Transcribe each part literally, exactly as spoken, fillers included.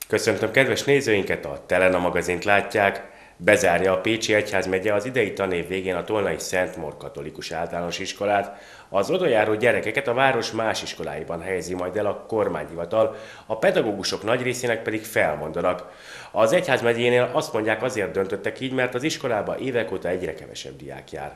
Köszöntöm kedves nézőinket, a Telena magazint látják. Bezárja a Pécsi Egyházmegye az idei tanév végén a Tolnai Szentmór Katolikus Általános Iskolát. Az odajáró gyerekeket a város más iskoláiban helyezi majd el a kormányhivatal, a pedagógusok nagy részének pedig felmondanak. Az Egyházmegyénél azt mondják, azért döntöttek így, mert az iskolába évek óta egyre kevesebb diák jár.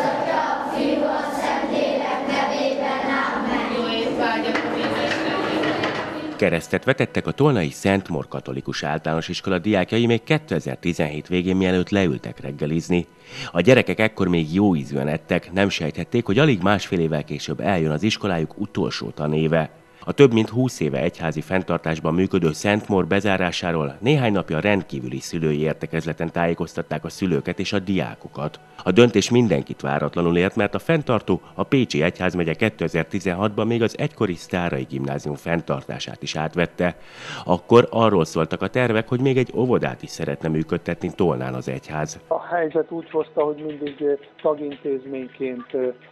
Keresztet vetettek a Tolnai Szentmór Katolikus Általános Iskola diákjai még kétezer-tizenhét végén, mielőtt leültek reggelizni. A gyerekek ekkor még jó ízűen ettek, nem sejthették, hogy alig másfél évvel később eljön az iskolájuk utolsó tanéve. A több mint húsz éve egyházi fenntartásban működő Szentmór bezárásáról néhány napja rendkívüli szülői értekezleten tájékoztatták a szülőket és a diákokat. A döntés mindenkit váratlanul ért, mert a fenntartó, a Pécsi Egyházmegye kétezer-tizenhatban még az egykori Sztárai Gimnázium fenntartását is átvette. Akkor arról szóltak a tervek, hogy még egy óvodát is szeretne működtetni Tolnán az egyház. A helyzet úgy hozta, hogy mindig tagintézményként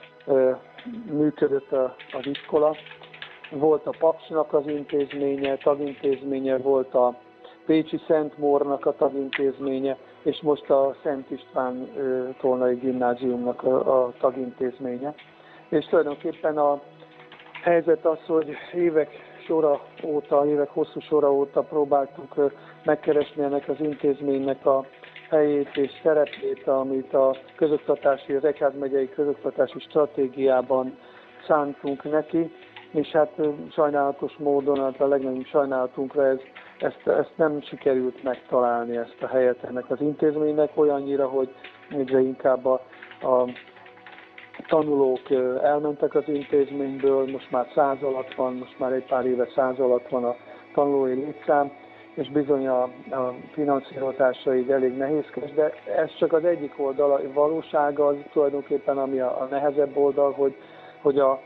működött az iskola. Volt a Paksnak az intézménye, tagintézménye, volt a Pécsi Szentmórnak a tagintézménye, és most a Szent István Tolnai Gimnáziumnak a, a tagintézménye. És tulajdonképpen a helyzet az, hogy évek sora óta, évek hosszú sora óta próbáltuk megkeresni ennek az intézménynek a helyét és szerepét, amit a közoktatási, az egyházmegyei közoktatási stratégiában szántunk neki, és hát sajnálatos módon, hát a legnagyobb sajnálatunkra ez, ezt, ezt nem sikerült megtalálni, ezt a helyet ennek az intézménynek, olyannyira, hogy egyre inkább a, a tanulók elmentek az intézményből, most már száz alatt van, most már egy pár éve száz alatt van a tanulói létszám, és bizony a, a finanszírozása így elég nehézkes, de ez csak az egyik oldal, a valóság az tulajdonképpen, ami a, a nehezebb oldal, hogy, hogy a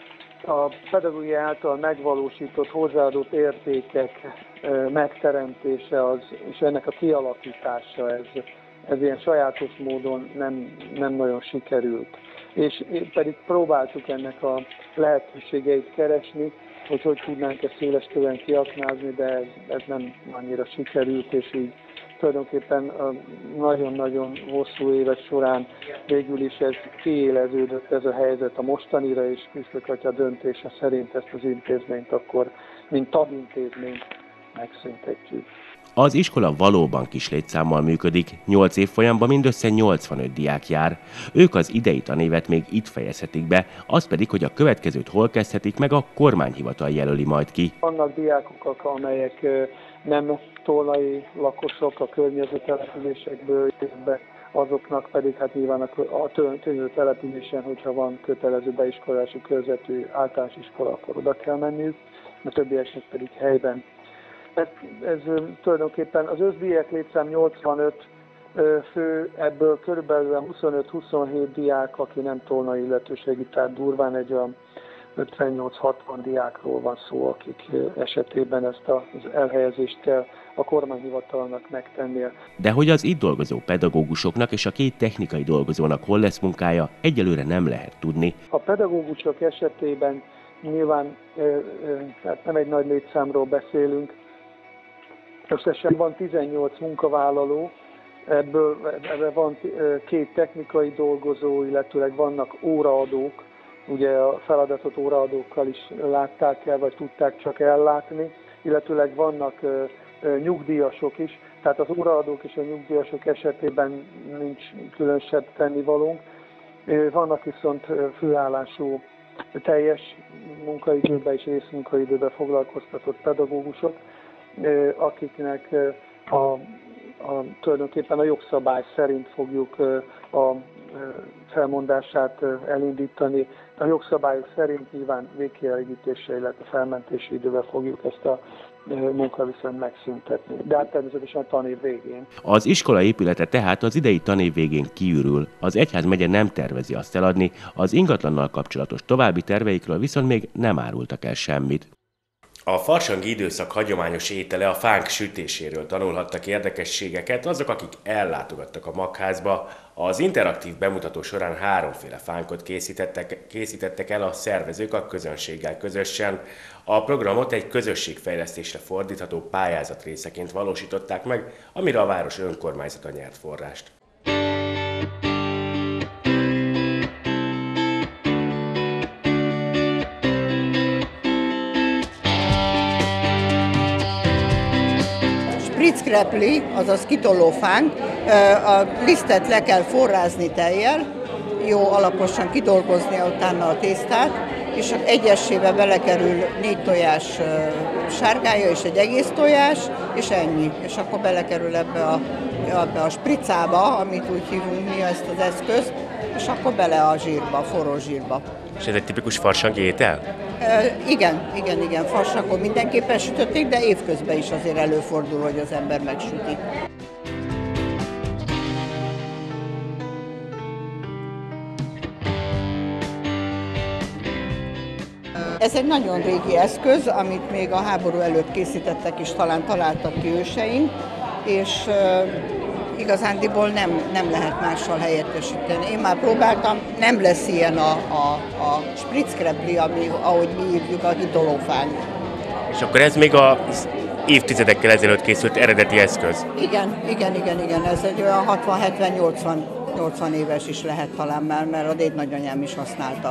A pedagógia által megvalósított hozzáadott értékek megteremtése az, és ennek a kialakítása, ez, ez ilyen sajátos módon nem, nem nagyon sikerült. És pedig próbáltuk ennek a lehetőségeit keresni, hogy hogy tudnánk ezt széleskörűen kiaknázni, de ez, ez nem annyira sikerült, és így tulajdonképpen nagyon-nagyon hosszú évek során végül is ez kiéleződött ez a helyzet a mostanira, és Püspök atya döntése szerint ezt az intézményt akkor, mint tagintézményt megszüntetjük. Az iskola valóban kis létszámmal működik, nyolc évfolyamban mindössze nyolcvanöt diák jár. Ők az idei tanévet még itt fejezhetik be, az pedig, hogy a következőt hol kezdhetik meg, a kormányhivatal jelöli majd ki. Vannak diákok, amelyek nem tolnai lakosok, a környező településekből jönnek, azoknak pedig hát nyilván a környező településen, hogyha van kötelező beiskolási körzetű általános iskola, akkor oda kell menniük, a többieknek pedig helyben. Ez, ez tulajdonképpen az összdiák létszám nyolcvanöt fő, ebből körülbelül huszonöt-huszonhét diák, aki nem tolnai illetőségi, tehát durván egy olyan ötvennyolc-hatvan diákról van szó, akik esetében ezt az elhelyezést kell a kormányhivatalnak megtennie. De hogy az itt dolgozó pedagógusoknak és a két technikai dolgozónak hol lesz munkája, egyelőre nem lehet tudni. A pedagógusok esetében nyilván tehát nem egy nagy létszámról beszélünk, összesen van tizennyolc munkavállaló, ebből, ebből van két technikai dolgozó, illetőleg vannak óraadók, ugye a feladatot óraadókkal is látták el, vagy tudták csak ellátni, illetőleg vannak nyugdíjasok is, tehát az óraadók és a nyugdíjasok esetében nincs különösebb tennivalónk. Vannak viszont főállású teljes munkaidőben és részmunkaidőben foglalkoztatott pedagógusok, akiknek a, a, tulajdonképpen a jogszabály szerint fogjuk a felmondását elindítani. A jogszabályok szerint nyilván végkielégítése, illetve felmentési idővel fogjuk ezt a munkaviszonyt megszüntetni. De hát természetesen a tanév végén. Az iskola épülete tehát az idei tanév végén kiürül. Az egyházmegye nem tervezi azt eladni, az ingatlannal kapcsolatos további terveikről viszont még nem árultak el semmit. A farsangi időszak hagyományos étele a fánk sütéséről tanulhattak érdekességeket azok, akik ellátogattak a Magházba. Az interaktív bemutató során háromféle fánkot készítettek, készítettek el a szervezők a közönséggel közösen. A programot egy közösségfejlesztésre fordítható pályázat részeként valósították meg, amire a város önkormányzata nyert forrást. Spritzkrepli, azaz kitolófánk, a lisztet le kell forrázni tejjel, jó alaposan kidolgozni utána a tésztát, és egyesébe belekerül négy tojás sárgája és egy egész tojás, és ennyi. És akkor belekerül ebbe a, ebbe a spricába, amit úgy hívunk mi ezt az eszközt, és akkor bele a zsírba, a forró zsírba. És ez egy tipikus farsangi étel? E, igen, igen, igen, farsangon mindenképpen sütötték, de évközben is azért előfordul, hogy az ember megsüti. Ez egy nagyon régi eszköz, amit még a háború előtt készítettek, és talán találtak ki őseink, és uh, igazándiból nem, nem lehet mással helyettesíteni. Én már próbáltam, nem lesz ilyen a, a, a spritzkrepli, ami, ahogy mi hívjuk, a hitolófánk. És akkor ez még az évtizedekkel ezelőtt készült eredeti eszköz? Igen, igen, igen, igen. Ez egy olyan hatvan hetven nyolcvan éves is lehet talán már, mert a dédnagyanyám is használta.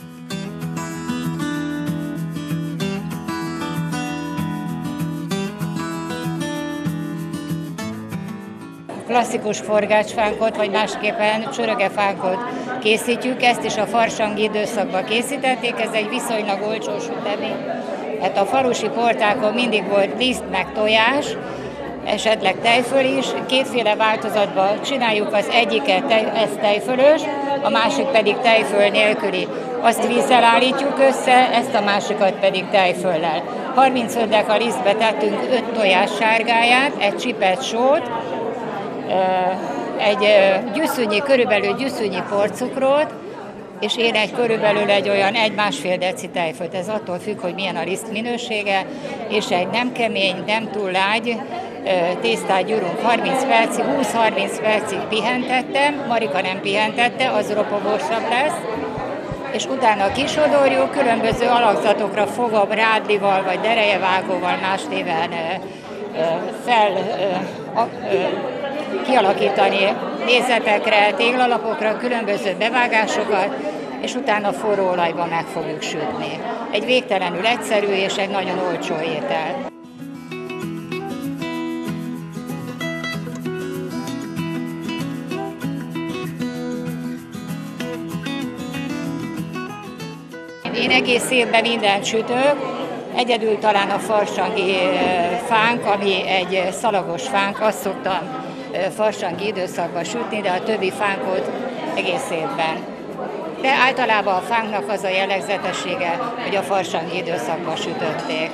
Klasszikus forgácsfánkot, vagy másképpen csörögefánkot készítjük, ezt is a farsangi időszakban készítették, ez egy viszonylag olcsó sütemény. Hát a falusi portákon mindig volt liszt meg tojás, esetleg tejföl is, kétféle változatban csináljuk, az egyiket tej, ez tejfölös, a másik pedig tejföl nélküli. Azt vízzel állítjuk össze, ezt a másikat pedig tejföllel. harmincöt deka lisztbe tettünk öt tojás sárgáját, egy csipet sót, egy gyüszűnyi, körülbelül gyüszűnyi porcukrot, és én egy körülbelül egy olyan egy-másfél deci tejfölt. Ez attól függ, hogy milyen a liszt minősége, és egy nem kemény, nem túl lágy tésztát gyúrunk harminc percig, húsz-harminc percig pihentettem, Marika nem pihentette, az ropogósabb lesz, és utána kisodorjuk, különböző alakzatokra fogom rádlival, vagy derejevágóval, más néven fel kialakítani nézetekre, téglalapokra, különböző bevágásokat, és utána forró olajban meg fogjuk sütni. Egy végtelenül egyszerű és egy nagyon olcsó étel. Én egész évben mindent sütök, egyedül talán a farsangi fánk, ami egy szalagos fánk, azt szoktam farsangi időszakban sütni, de a többi fánkot egész évben. De általában a fánknak az a jellegzetessége, hogy a farsangi időszakban sütötték.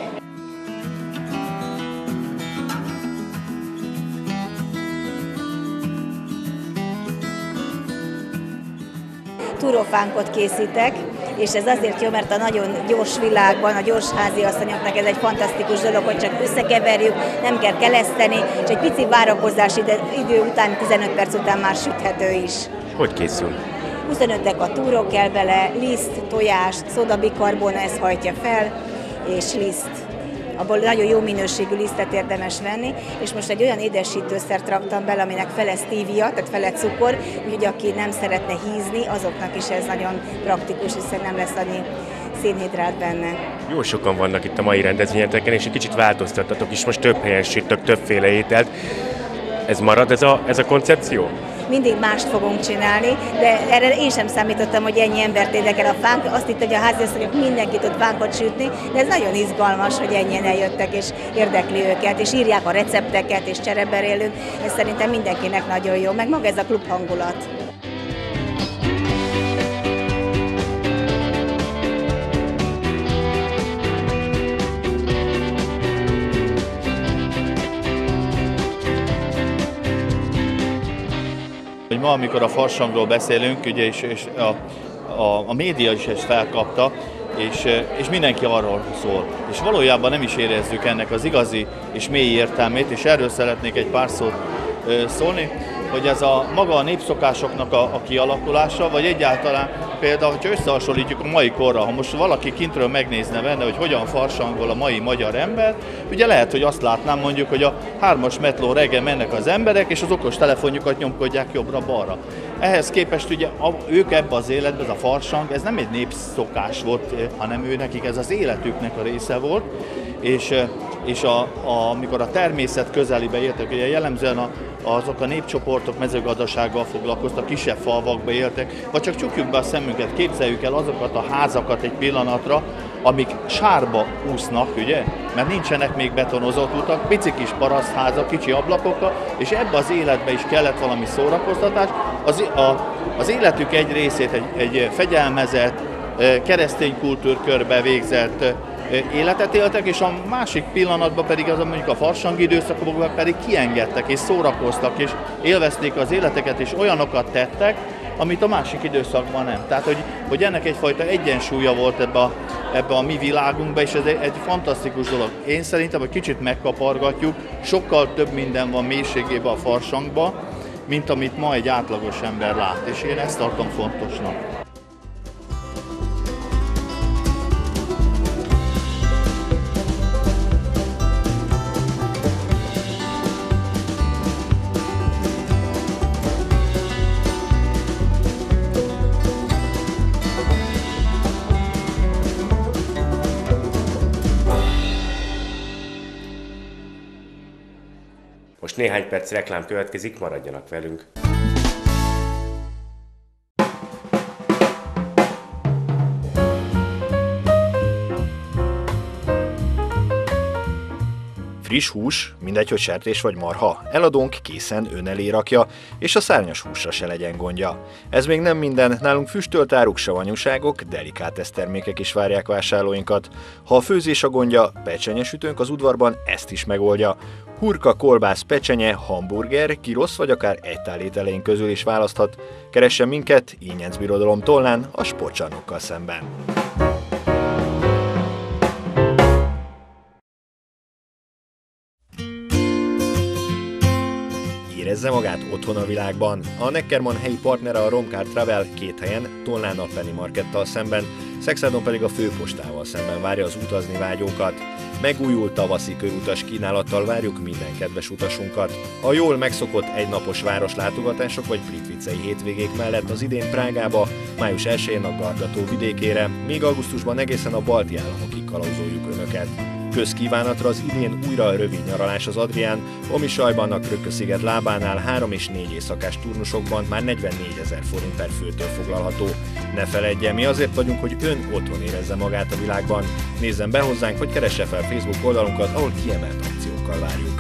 Túrófánkot készítek, és ez azért jó, mert a nagyon gyors világban, a gyors háziasszonyoknak ez egy fantasztikus dolog, hogy csak összekeverjük, nem kell keleszteni, és egy pici várakozás idő, idő után, tizenöt perc után már süthető is. Hogy készül? huszonöt deka túró kell bele, liszt, tojás, szódabikarbona, ez hajtja fel, és liszt. Abból nagyon jó minőségű lisztet érdemes venni, és most egy olyan édesítőszert raktam bele, aminek fele stevia, tehát fele cukor, úgyhogy aki nem szeretne hízni, azoknak is ez nagyon praktikus, hiszen nem lesz annyi szénhidrát benne. Jó sokan vannak itt a mai rendezvényeteken, és egy kicsit változtattatok is, most több helyen sütök, többféle ételt. Ez marad ez a, ez a koncepció? Mindig mást fogunk csinálni, de erre én sem számítottam, hogy ennyi embert érdekel a fánk. Azt hitt, hogy a háziasszonyok mindenki tud fánkot sütni, de ez nagyon izgalmas, hogy ennyien eljöttek és érdekli őket, és írják a recepteket, és csereberélünk. Ez szerintem mindenkinek nagyon jó, meg maga ez a klub hangulat. Hogy ma, amikor a farsangról beszélünk, ugye, és, és a, a, a média is ezt felkapta, és, és mindenki arról szól. És valójában nem is érezzük ennek az igazi és mély értelmét, és erről szeretnék egy pár szót szólni, hogy ez a maga a népszokásoknak a, a kialakulása, vagy egyáltalán például, hogyha összehasonlítjuk a mai korra, ha most valaki kintről megnézne benne, hogy hogyan farsangol a mai magyar ember, ugye lehet, hogy azt látnám mondjuk, hogy a hármas metró reggel mennek az emberek, és az okos telefonjukat nyomkodják jobbra-balra. Ehhez képest ugye a, ők ebbe az életbe, ez a farsang, ez nem egy népszokás volt, hanem ő nekik ez az életüknek a része volt, és, és a, a, amikor a természet közelébe értek, ugye jellemzően a azok a népcsoportok mezőgazdasággal foglalkoztak, kisebb falvakba éltek, vagy csak csukjuk be a szemünket, képzeljük el azokat a házakat egy pillanatra, amik sárba úsznak, ugye? Mert nincsenek még betonozott utak, pici kis parasztházak, kicsi ablakokkal, és ebbe az életbe is kellett valami szórakoztatás. Az, a, az életük egy részét egy, egy fegyelmezett, keresztény kultúrkörbe végzett életet éltek, és a másik pillanatban pedig az, mondjuk a farsangi időszakokban pedig kiengedtek és szórakoztak, és élvezték az életeket, és olyanokat tettek, amit a másik időszakban nem. Tehát, hogy, hogy ennek egyfajta egyensúlya volt ebbe a, ebbe a mi világunkban, és ez egy, egy fantasztikus dolog. Én szerintem, hogy kicsit megkapargatjuk, sokkal több minden van mélységében a farsangban, mint amit ma egy átlagos ember lát, és én ezt tartom fontosnak. Most néhány perc reklám következik, maradjanak velünk. Friss hús, mindegy, hogy sertés vagy marha, eladónk készen ön elé rakja, és a szárnyas húsra se legyen gondja. Ez még nem minden, nálunk füstölt áruk, savanyúságok, delikátesz termékek is várják vásárlóinkat. Ha a főzés a gondja, pecsenyesütőnk az udvarban ezt is megoldja. Hurka, kolbász, pecsenye, hamburger, gyrosz vagy akár egy tál ételeink közül is választhat. Keressen minket Ínyenc Birodalom tollán a sportcsarnokkal szemben. Érezze magát otthon a világban. A Neckermann helyi partnere a Romcar Travel két helyen, Tolnán a Penny Markettal szemben, Szekszádon pedig a főpostával szemben várja az utazni vágyókat. Megújult tavaszi körutas kínálattal várjuk minden kedves utasunkat. A jól megszokott egynapos városlátogatások vagy plitvicei hétvégék mellett az idén Prágába, május elsején a Garda-tó vidékére, még augusztusban egészen a balti államokig kalauzoljuk Önöket. Közkívánatra az idén újra rövid nyaralás az Adrián, Omisajban a Krökö-sziget lábánál három és négy éjszakás turnusokban már negyvennégyezer forint per főtől foglalható. Ne feledje, mi azért vagyunk, hogy ön otthon érezze magát a világban. Nézzen be hozzánk, vagy keresse fel Facebook oldalunkat, ahol kiemelt akciókkal várjuk.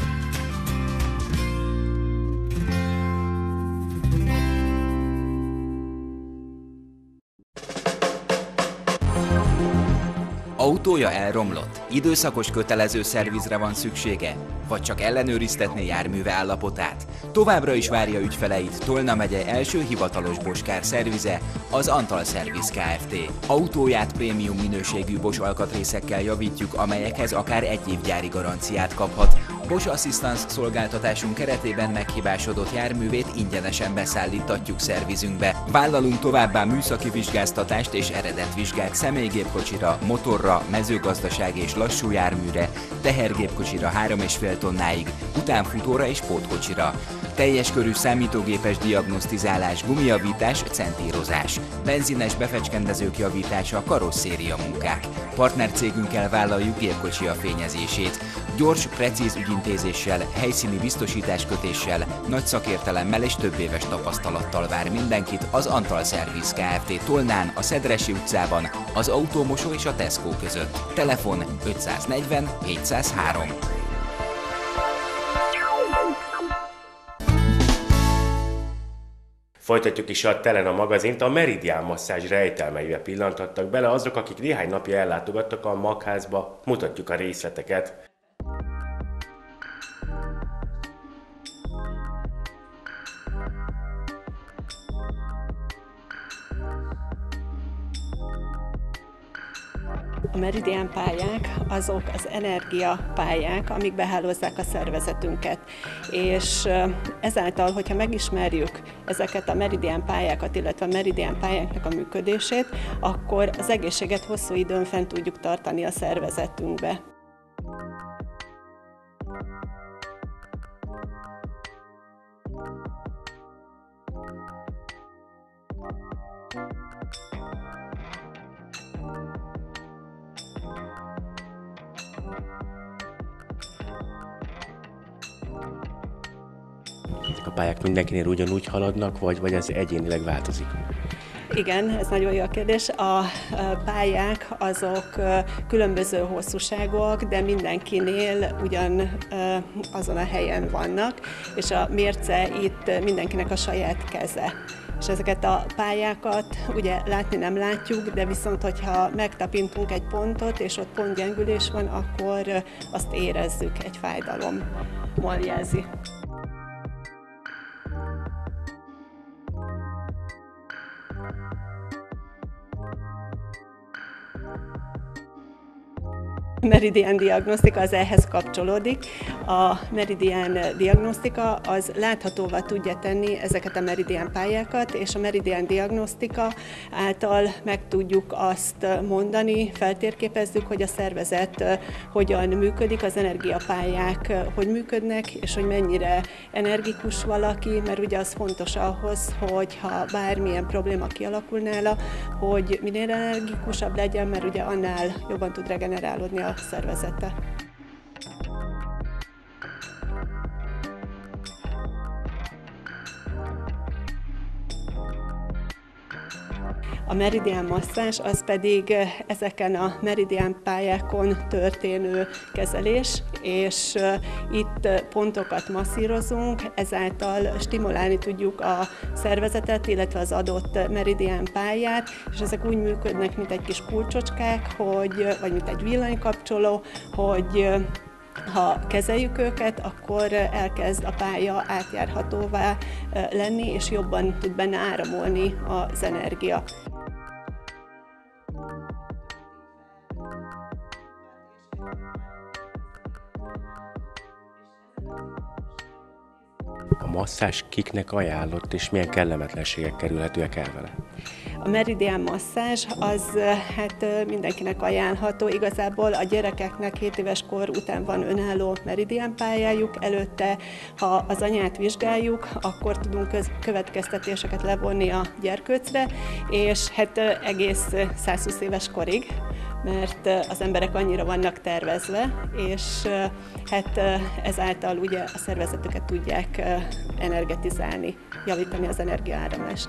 Autója elromlott, időszakos kötelező szervizre van szüksége, vagy csak ellenőriztetné járműve állapotát? Továbbra is várja ügyfeleit Tolna megye első hivatalos Bosch-kár szervize, az Antal Service Kft. Autóját prémium minőségű Bosch alkatrészekkel javítjuk, amelyekhez akár egy év gyári garanciát kaphat. Bosch Assistance szolgáltatásunk keretében meghibásodott járművét ingyenesen beszállítatjuk szervizünkbe. Vállalunk továbbá műszaki vizsgáztatást és eredetvizsgát személygépkocsira, motorra, mezőgazdasági és lassú járműre, tehergépkocsira három és fél tonnáig, utánfutóra és pótkocsira. Teljes körű számítógépes diagnosztizálás, gumijavítás, centírozás, benzines befecskendezők javítása, karosszéria munkák. Partnercégünkkel vállaljuk gépkocsi a fényezését. Gyors, precíz ügyintézéssel, helyszíni biztosításkötéssel, nagy szakértelemmel és több éves tapasztalattal vár mindenkit az Antal Service Kft. Tolnán, a Szedresi utcában, az Autómosó és a Tesco között. Telefon ötszáznegyven hétszázhárom. Folytatjuk is a Telen a magazint, a Meridian masszázs rejtelmeibe pillanthattak bele azok, akik néhány napja ellátogattak a magházba. Mutatjuk a részleteket. A meridián pályák azok az energiapályák, amik behálózzák a szervezetünket. És ezáltal, hogyha megismerjük ezeket a meridián pályákat, illetve a meridián pályáknak a működését, akkor az egészséget hosszú időn fent tudjuk tartani a szervezetünkbe. A pályák mindenkinél ugyanúgy haladnak, vagy, vagy ez egyénileg változik? Igen, ez nagyon jó a kérdés. A pályák azok különböző hosszúságúak, de mindenkinél ugyan azon a helyen vannak, és a mérce itt mindenkinek a saját keze. És ezeket a pályákat ugye látni nem látjuk, de viszont, hogyha megtapintunk egy pontot, és ott pontgyengülés van, akkor azt érezzük, egy fájdalommal jelzi. Meridián diagnosztika az ehhez kapcsolódik. A meridián diagnosztika az láthatóvá tudja tenni ezeket a meridián pályákat, és a meridián diagnosztika által meg tudjuk azt mondani, feltérképezzük, hogy a szervezet hogyan működik, az energiapályák hogy működnek, és hogy mennyire energikus valaki, mert ugye az fontos ahhoz, hogy ha bármilyen probléma kialakul nála, hogy minél energikusabb legyen, mert ugye annál jobban tud regenerálódni a szervezete. A meridián masszázs az pedig ezeken a meridián pályákon történő kezelés, és itt pontokat masszírozunk, ezáltal stimulálni tudjuk a szervezetet, illetve az adott meridián pályát, és ezek úgy működnek, mint egy kis kulcsocskák, hogy, vagy mint egy villanykapcsoló, hogy ha kezeljük őket, akkor elkezd a pálya átjárhatóvá lenni, és jobban tud benne áramolni az energia. A masszázs kiknek ajánlott, és milyen kellemetlenségek kerülhetőek el vele? A meridián masszázs az hát mindenkinek ajánlható. Igazából a gyerekeknek hét éves kor után van önálló meridián pályájuk, előtte, ha az anyát vizsgáljuk, akkor tudunk következtetéseket levonni a gyerkőcre, és hát egész százhúsz éves korig, mert az emberek annyira vannak tervezve, és hát ezáltal ugye a szervezetüket tudják energetizálni, javítani az energiaáramlást.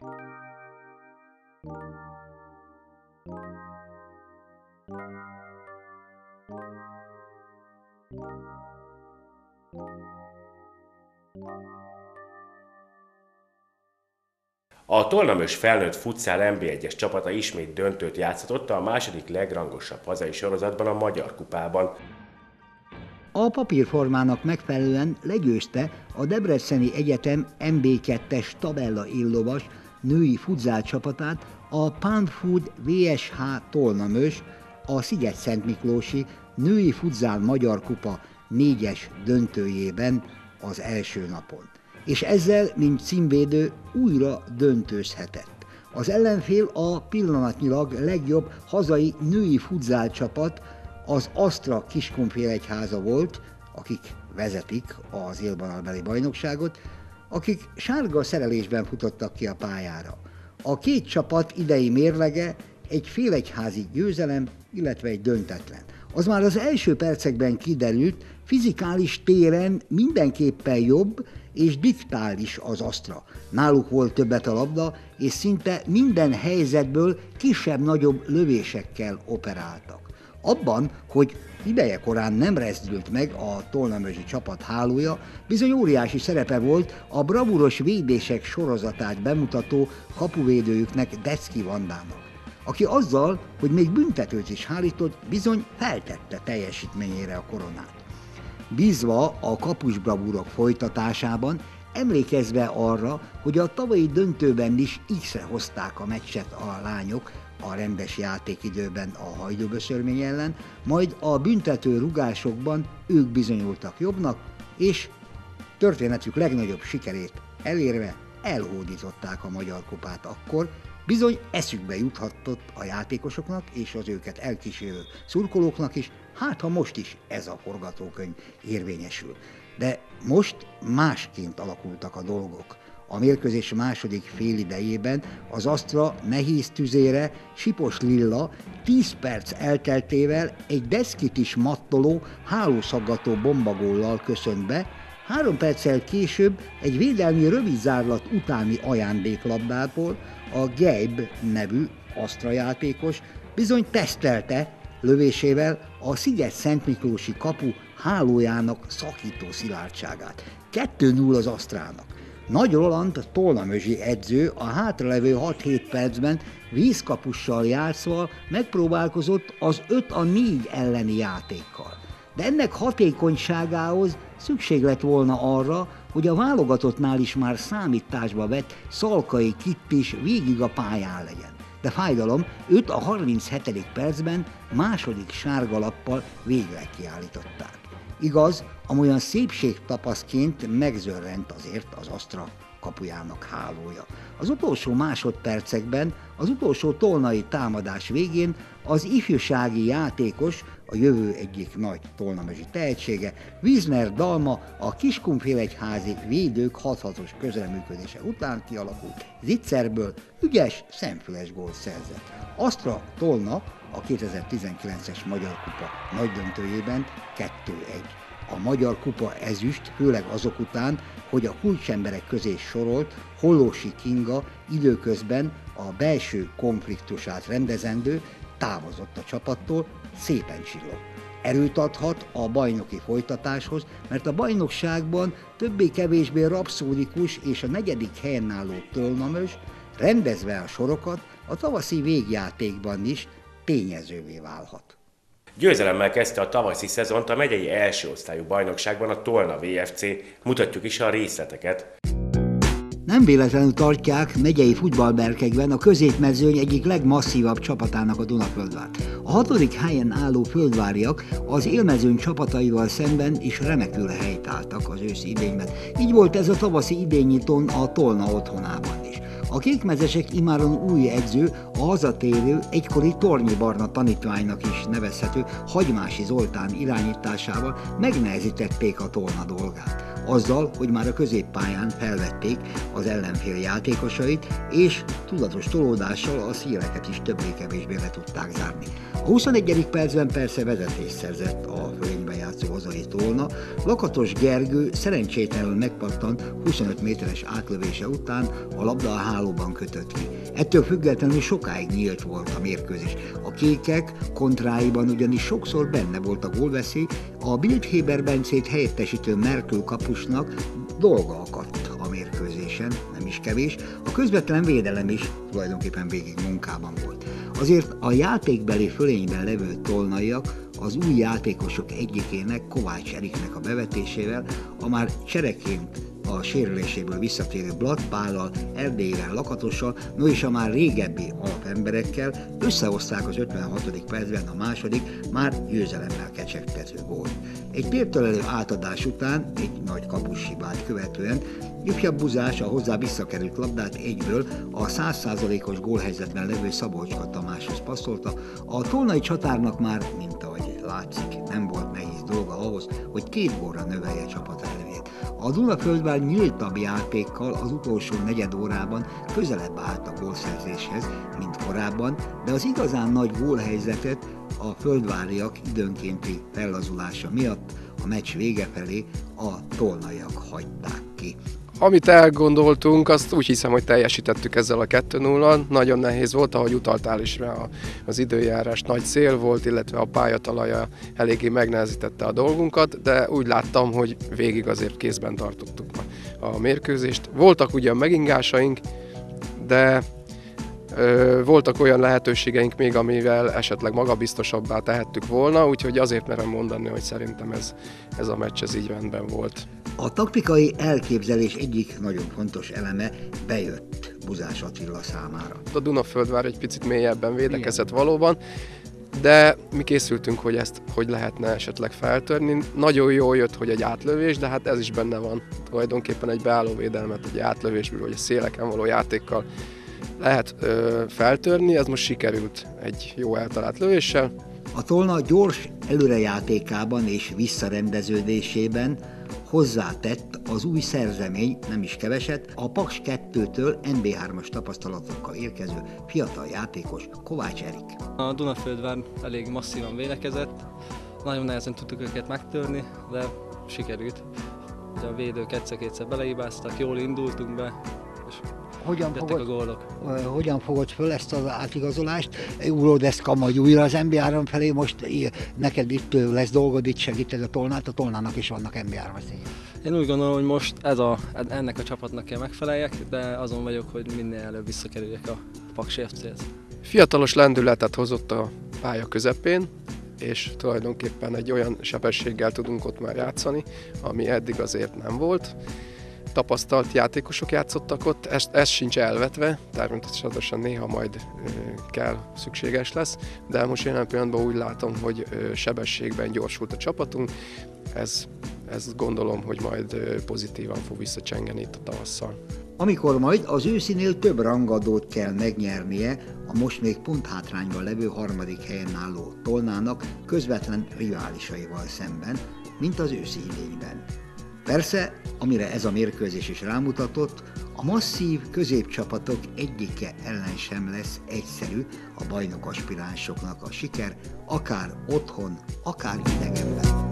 A Tolnamös felnőtt futszál en bé egyes csapata ismét döntőt játszhatott a második legrangosabb hazai sorozatban, a Magyar Kupában. A papírformának megfelelően legyőzte a Debreceni Egyetem en bé kettes tabella éllovas női futzál csapatát a Poundfood vé es há Tolnamös a Szigetszentmiklósi női futzál Magyar Kupa négyes döntőjében az első napon. És ezzel, mint címvédő, újra döntőzhetett. Az ellenfél a pillanatnyilag legjobb hazai női futzál csapat, az Astra Kiskunfélegyháza volt, akik vezetik az élvonalbeli bajnokságot, akik sárga szerelésben futottak ki a pályára. A két csapat idei mérlege egy félegyházi győzelem, illetve egy döntetlen. Az már az első percekben kiderült, fizikális téren mindenképpen jobb, és diktál is az Astra. Náluk volt többet a labda, és szinte minden helyzetből kisebb-nagyobb lövésekkel operáltak. Abban, hogy ideje korán nem rezdült meg a tolnamösi csapat hálója, bizony óriási szerepe volt a bravúros védések sorozatát bemutató kapuvédőjüknek, Decki Vandának, aki azzal, hogy még büntetőt is hárított, bizony feltette teljesítményére a koronát. Bízva a kapus bravúrok folytatásában, emlékezve arra, hogy a tavalyi döntőben is X-re hozták a meccset a lányok a rendes játékidőben a Hajdúböszörmény ellen, majd a büntető rugásokban ők bizonyultak jobbnak, és történetük legnagyobb sikerét elérve elhódították a Magyar Kupát akkor, bizony eszükbe juthatott a játékosoknak és az őket elkísérő szurkolóknak is, hát ha most is ez a forgatókönyv érvényesül. De most másként alakultak a dolgok. A mérkőzés második félidejében az Astra nehéz tüzére Sipos Lilla tíz perc elteltével egy deszkit is mattoló, hálószaggató bombagóllal köszönt be, három perccel később egy védelmi rövidzárlat utáni ajándéklabdából a Geib nevű Astra játékos bizony tesztelte lövésével a Sziget-Szentmiklósi kapu hálójának szakító szilárdságát. kettő null az Asztrának. Nagy Roland tolnamözsi edző a hátralevő hat-hét percben vízkapussal játszva megpróbálkozott az öt a négy elleni játékkal. De ennek hatékonyságához szükség lett volna arra, hogy a válogatottnál is már számításba vett Szalkai Kitt is végig a pályán legyen. De fájdalom, őt a harminchetedik percben második sárgalappal végleg kiállították. Igaz, amolyan szépségtapaszként megzörrent azért az Astra kapujának hálója. Az utolsó másodpercekben, az utolsó tolnai támadás végén az ifjúsági játékos, a jövő egyik nagy tolnamözsi tehetsége, Wiesner Dalma a Kiskunfélegyházi védők hat-hatos közreműködése után kialakult zicserből ügyes, szemfüles gólt szerzett. Astra Tolna a kétezer-tizenkilences Magyar Kupa nagydöntőjében kettő egy. A Magyar Kupa ezüst, főleg azok után, hogy a kulcsemberek közé sorolt Hollósi Kinga időközben a belső konfliktusát rendezendő, távozott a csapattól, szépen csillog. Erőt adhat a bajnoki folytatáshoz, mert a bajnokságban többé-kevésbé rapszódikus és a negyedik helyen álló Tolnamös rendezve a sorokat a tavaszi végjátékban is tényezővé válhat. Győzelemmel kezdte a tavaszi szezont a megyei első osztályú bajnokságban a Tolna vé ef cé, mutatjuk is a részleteket. Nem véletlenül tartják megyei futballberkekben a középmezőny egyik legmasszívabb csapatának a Dunaföldvárt. A hatodik helyen álló földváriak az élmezőny csapataival szemben is remekül helytálltak az őszi idényben. Így volt ez a tavaszi idénynyitón a Tolna otthonában is. A kékmezesek imáron új edző, a hazatérő, egykori Tornyi Barna tanítványnak is nevezhető Hagymási Zoltán irányításával megnehezítették a Tolna dolgát. Azzal, hogy már a középpályán felvették az ellenfél játékosait, és tudatos tolódással a széleket is többé-kevésbé le tudták zárni. A huszonegyedik percben persze vezetést szerzett a fölényben játszó hazai Tolna. Lakatos Gergő szerencsétlenül megpattant huszonöt méteres átlövése után a labda a hálóban kötött ki. Ettől függetlenül sokáig nyílt volt a mérkőzés. A kékek kontráiban ugyanis sokszor benne volt a gólveszély, a Bildhéber Bencét helyettesítő Merkül kapusnak dolga akadt a mérkőzésen, nem is kevés, a közvetlen védelem is tulajdonképpen végig munkában volt. Azért a játékbeli fölényben levő tolnaiak az új játékosok egyikének, Kovács Eriknek a bevetésével, a már csereként a sérüléséből visszatérő Blatt Pállal, Erdélyvel, Lakatossal, no és a már régebbi alapemberekkel összehozták az ötvenhatodik percben a második, már győzelemmel kecsegtető gólt. Egy tértölelő átadás után, egy nagy kapushibát követően, ifjabb Buzás a hozzá visszakerült labdát egyből a száz százalékos gólhelyzetben levő Szabolcska Tamáshoz passzolta. A tolnai csatárnak már, mint ahogy látszik, nem volt nehéz dolga ahhoz, hogy két gólra növelje csapat előnyét. A Dunaföldvár nyíltabb játékkal az utolsó negyed órában közelebb állt a gólszerzéshez, mint korábban, de az igazán nagy gólhelyzetet a földváriak időnkénti fellazulása miatt a meccs vége felé a tolnaiak hagyták ki. Amit elgondoltunk, azt úgy hiszem, hogy teljesítettük ezzel a kettő nullal. Nagyon nehéz volt, ahogy utaltál is rá, az időjárás nagy szél volt, illetve a pályatalaja eléggé megnehezítette a dolgunkat, de úgy láttam, hogy végig azért kézben tartottuk a mérkőzést. Voltak ugyan megingásaink, de Voltak olyan lehetőségeink még, amivel esetleg magabiztosabbá tehettük volna, úgyhogy azért merem mondani, hogy szerintem ez, ez a meccs ez így rendben volt. A taktikai elképzelés egyik nagyon fontos eleme bejött Buzás Attila számára. A Dunaföldvár egy picit mélyebben védekezett valóban, de mi készültünk, hogy ezt hogy lehetne esetleg feltörni. Nagyon jól jött, hogy egy átlövés, de hát ez is benne van. Tulajdonképpen egy beálló védelmet, egy átlövésből, vagy a széleken való játékkal lehet ö, feltörni, ez most sikerült egy jó eltalált lövéssel. A Tolna gyors előrejátékában és visszarendeződésében hozzátett az új szerzemény, nem is keveset, a Paks kettőtől en bé hármas tapasztalatokkal érkező fiatal játékos Kovács Erik. A Dunaföldvár elég masszívan védekezett, nagyon nehezen tudtuk őket megtörni, de sikerült. A védők egyszer-kétszer beleibáztak, jól indultunk be, és hogyan jöttek fogod, a gólok. Hogyan fogod föl ezt az átigazolást? Urodeszka majd újra az en bé három felé, most neked itt lesz dolgod, itt segíted a Tolnát, a Tolnának is vannak en bé hármas szénje. Én úgy gondolom, hogy most ez a, ennek a csapatnak kell megfeleljek, de azon vagyok, hogy minél előbb visszakerüljek a Paksi ef céhez. Fiatalos lendületet hozott a pálya közepén, és tulajdonképpen egy olyan sebességgel tudunk ott már játszani, ami eddig azért nem volt. Tapasztalt játékosok játszottak ott, ez, ez sincs elvetve, természetesen néha majd ö, kell, szükséges lesz, de most jelen pillanatban úgy látom, hogy ö, sebességben gyorsult a csapatunk, ez, ezt gondolom, hogy majd ö, pozitívan fog visszacsengeni itt a tavasszal. Amikor majd az őszinél több rangadót kell megnyernie a most még ponthátrányban levő harmadik helyen álló Tolnának közvetlen riválisaival szemben, mint az őszi idényben. Persze, amire ez a mérkőzés is rámutatott, a masszív középcsapatok egyike ellen sem lesz egyszerű a bajnok aspiránsoknak a siker, akár otthon, akár idegenben.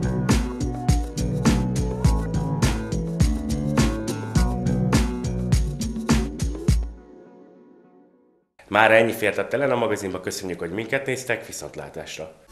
Mára ennyi fért a Telen a magazinba, köszönjük, hogy minket néztek, viszontlátásra!